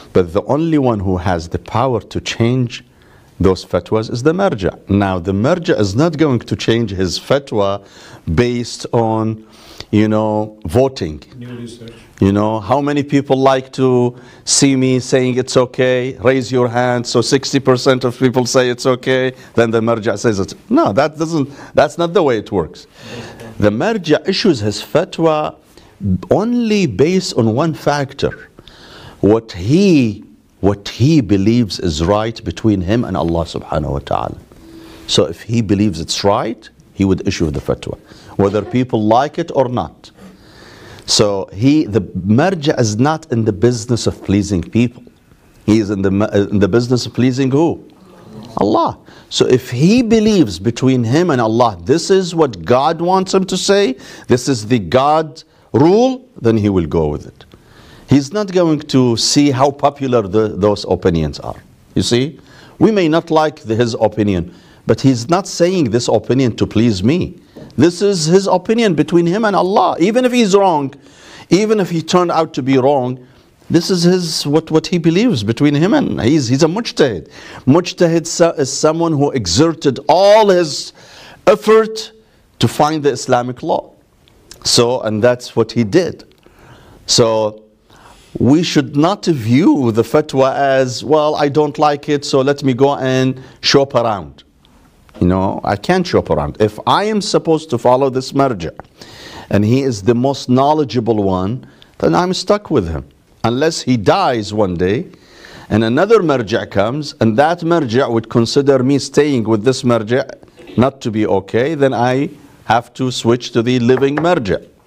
But the only one who has the power to change those fatwas is the Marja. Now, the Marja is not going to change his fatwa based on, voting. New research. How many people like to see me saying it's okay? Raise your hand. So 60% of people say it's okay. Then the Marja says it's no. That's not the way it works. The Marja issues his fatwa only based on one factor: what he believes is right between him and Allah subhanahu wa ta'ala. So if he believes it's right, he would issue the fatwa, whether people like it or not. So the Marja is not in the business of pleasing people. He is in the business of pleasing who? Allah. So if he believes between him and Allah, this is what God wants him to say, this is the God rule, then he will go with it. He's not going to see how popular those opinions are. You see, we may not like his opinion, but he's not saying this opinion to please me. This is his opinion between him and Allah. Even if he's wrong, even if he turned out to be wrong, this is what he believes between him and he's a mujtahid. Mujtahid is someone who exerted all his effort to find the Islamic law. So, and that's what he did. So we should not view the fatwa as, well, I don't like it, so let me go and shop around. I can't shop around. If I am supposed to follow this Marja, and he is the most knowledgeable one, then I'm stuck with him. Unless he dies one day, and another Marja comes, and that Marja would consider me staying with this Marja not to be okay, then I have to switch to the living Marja.